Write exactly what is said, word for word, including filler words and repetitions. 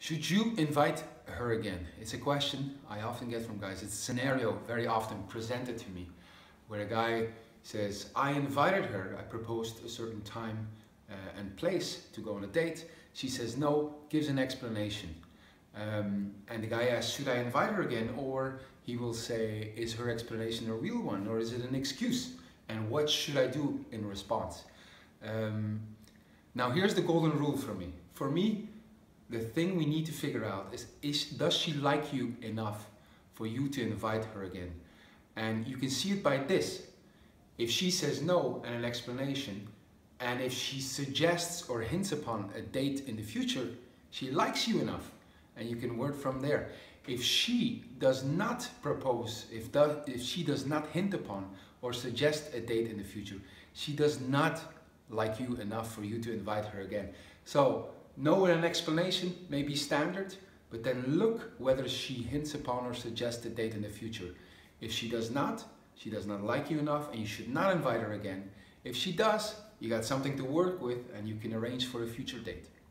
Should you invite her again? It's a question I often get from guys. It's a scenario very often presented to me where a guy says, I invited her, I proposed a certain time uh, and place to go on a date. She says no, gives an explanation. Um, and the guy asks, should I invite her again? Or he will say, is her explanation a real one or is it an excuse? And what should I do in response? Um, now here's the golden rule for me. For me, the thing we need to figure out is, is, does she like you enough for you to invite her again? And you can see it by this. If she says no and an explanation, and if she suggests or hints upon a date in the future, she likes you enough, and you can work from there. If she does not propose, if, do, if she does not hint upon or suggest a date in the future, she does not like you enough for you to invite her again. So, no and an explanation may be standard, but then look whether she hints upon or suggests a date in the future. If she does not, she does not like you enough and you should not invite her again. If she does, you got something to work with and you can arrange for a future date.